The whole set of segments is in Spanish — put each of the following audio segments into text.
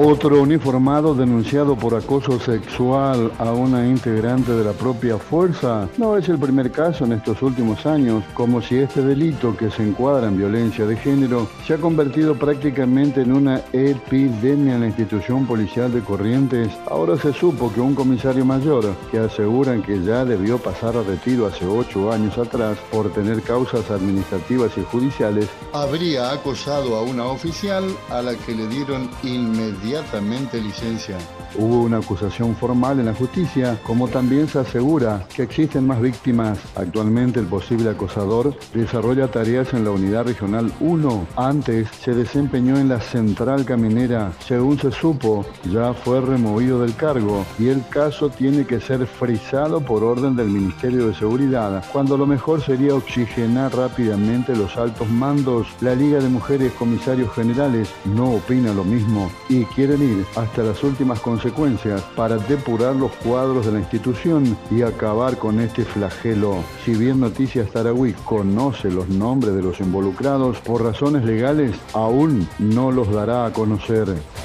Otro uniformado denunciado por acoso sexual a una integrante de la propia fuerza. No es el primer caso en estos últimos años, como si este delito, que se encuadra en violencia de género, se ha convertido prácticamente en una epidemia en la institución policial de Corrientes. Ahora se supo que un comisario mayor, que aseguran que ya debió pasar a retiro hace 8 años atrás por tener causas administrativas y judiciales, habría acosado a una oficial a la que le dieron inmediatamente licencia. Hubo una acusación formal en la justicia, como también se asegura que existen más víctimas. Actualmente el posible acosador desarrolla tareas en la Unidad Regional 1. Antes se desempeñó en la Central Caminera. Según se supo, ya fue removido del cargo y el caso tiene que ser frisado por orden del Ministerio de Seguridad, cuando lo mejor sería oxigenar rápidamente los altos mandos. La Liga de Mujeres Comisarios Generales no opina lo mismo y quieren ir hasta las últimas consecuencias para depurar los cuadros de la institución y acabar con este flagelo. Si bien Noticias Tarahui conoce los nombres de los involucrados, por razones legales aún no los dará a conocer.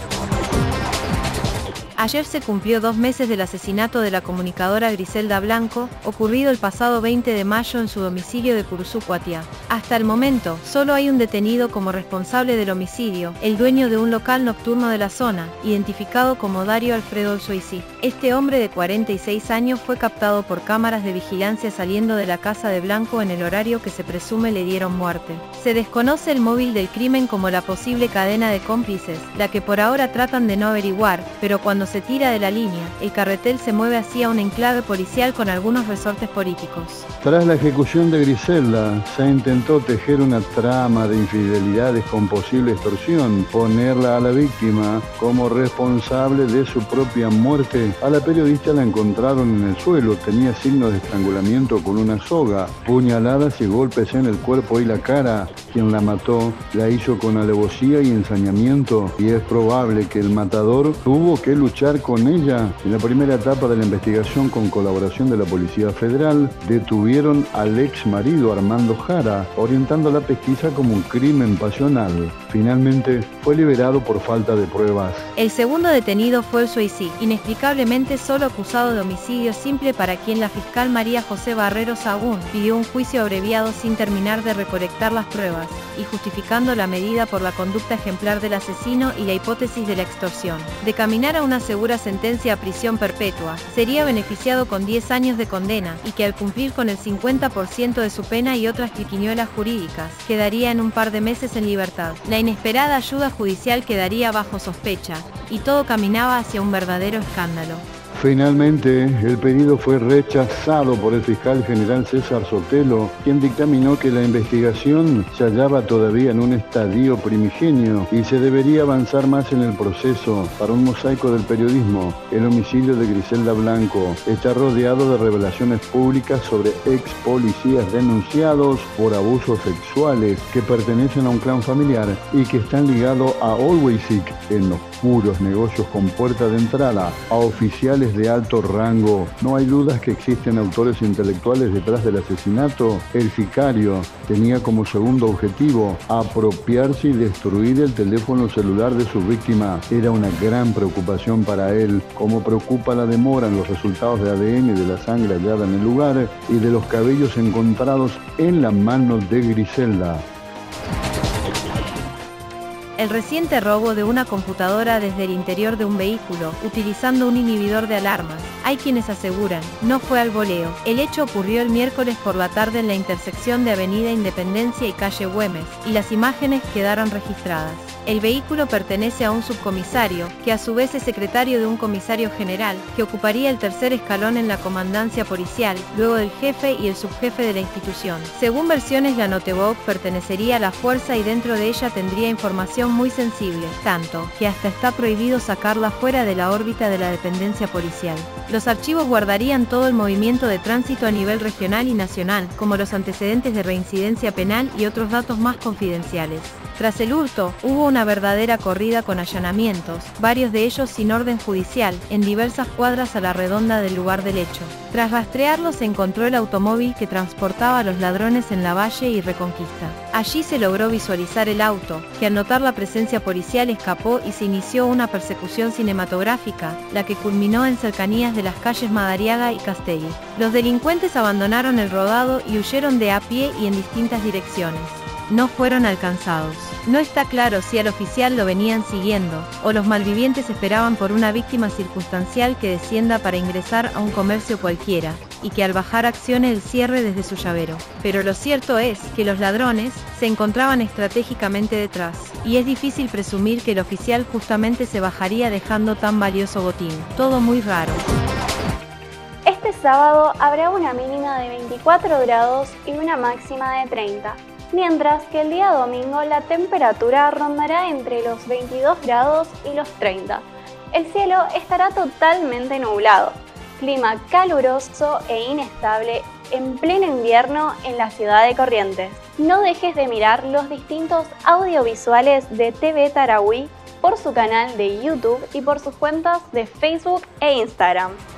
Ayer se cumplió 2 meses del asesinato de la comunicadora Griselda Blanco, ocurrido el pasado 20 de mayo en su domicilio de Curuzú, Cuatiá. Hasta el momento, solo hay un detenido como responsable del homicidio, el dueño de un local nocturno de la zona, identificado como Dario Alfredo Olzoicí. Este hombre de 46 años fue captado por cámaras de vigilancia saliendo de la casa de Blanco en el horario que se presume le dieron muerte. Se desconoce el móvil del crimen como la posible cadena de cómplices, la que por ahora tratan de no averiguar, pero cuando se tira de la línea, el carretel se mueve hacia un enclave policial con algunos resortes políticos. Tras la ejecución de Griselda, se intentó tejer una trama de infidelidades con posible extorsión, ponerla a la víctima como responsable de su propia muerte. A la periodista la encontraron en el suelo, tenía signos de estrangulamiento con una soga, puñaladas y golpes en el cuerpo y la cara. Quien la mató la hizo con alevosía y ensañamiento, y es probable que el matador tuvo que luchar con ella. En la primera etapa de la investigación, con colaboración de la Policía Federal, detuvieron al ex marido Armando Jara, orientando la pesquisa como un crimen pasional. Finalmente fue liberado por falta de pruebas. El segundo detenido fue Olzoicí, inexplicablemente solo acusado de homicidio simple, para quien la fiscal María José Barrero Sagún pidió un juicio abreviado sin terminar de recolectar las pruebas, y justificando la medida por la conducta ejemplar del asesino y la hipótesis de la extorsión. De caminar a una segura sentencia a prisión perpetua, sería beneficiado con 10 años de condena, y que al cumplir con el 50% de su pena y otras triquiñuelas jurídicas, quedaría en un par de meses en libertad. La inesperada ayuda judicial quedaría bajo sospecha, y todo caminaba hacia un verdadero escándalo. Finalmente, el pedido fue rechazado por el fiscal general César Sotelo, quien dictaminó que la investigación se hallaba todavía en un estadio primigenio y se debería avanzar más en el proceso. Para un mosaico del periodismo, el homicidio de Griselda Blanco está rodeado de revelaciones públicas sobre ex policías denunciados por abusos sexuales que pertenecen a un clan familiar y que están ligados a Olzoicí en los puros negocios con puerta de entrada a oficiales de alto rango. No hay dudas que existen autores intelectuales detrás del asesinato. El sicario tenía como segundo objetivo apropiarse y destruir el teléfono celular de su víctima. Era una gran preocupación para él, como preocupa la demora en los resultados de ADN de la sangre hallada en el lugar y de los cabellos encontrados en la mano de Griselda. El reciente robo de una computadora desde el interior de un vehículo, utilizando un inhibidor de alarmas. Hay quienes aseguran, no fue al voleo. El hecho ocurrió el miércoles por la tarde en la intersección de Avenida Independencia y Calle Güemes, y las imágenes quedaron registradas. El vehículo pertenece a un subcomisario, que a su vez es secretario de un comisario general, que ocuparía el tercer escalón en la comandancia policial, luego del jefe y el subjefe de la institución. Según versiones, la notebook pertenecería a la fuerza y dentro de ella tendría información muy sensible, tanto que hasta está prohibido sacarla fuera de la órbita de la dependencia policial. Los archivos guardarían todo el movimiento de tránsito a nivel regional y nacional, como los antecedentes de reincidencia penal y otros datos más confidenciales. Tras el hurto, hubo una verdadera corrida con allanamientos, varios de ellos sin orden judicial, en diversas cuadras a la redonda del lugar del hecho. Tras rastrearlo se encontró el automóvil que transportaba a los ladrones en Lavalle y Reconquista. Allí se logró visualizar el auto, que al notar la presencia policial escapó y se inició una persecución cinematográfica, la que culminó en cercanías de las calles Madariaga y Castelli. Los delincuentes abandonaron el rodado y huyeron de a pie y en distintas direcciones. No fueron alcanzados. No está claro si al oficial lo venían siguiendo, o los malvivientes esperaban por una víctima circunstancial que descienda para ingresar a un comercio cualquiera, y que al bajar accione el cierre desde su llavero. Pero lo cierto es que los ladrones se encontraban estratégicamente detrás, y es difícil presumir que el oficial justamente se bajaría dejando tan valioso botín. Todo muy raro. Este sábado habrá una mínima de 24 grados y una máxima de 30. Mientras que el día domingo la temperatura rondará entre los 22 grados y los 30. El cielo estará totalmente nublado, clima caluroso e inestable en pleno invierno en la ciudad de Corrientes. No dejes de mirar los distintos audiovisuales de TV Tarahui por su canal de YouTube y por sus cuentas de Facebook e Instagram.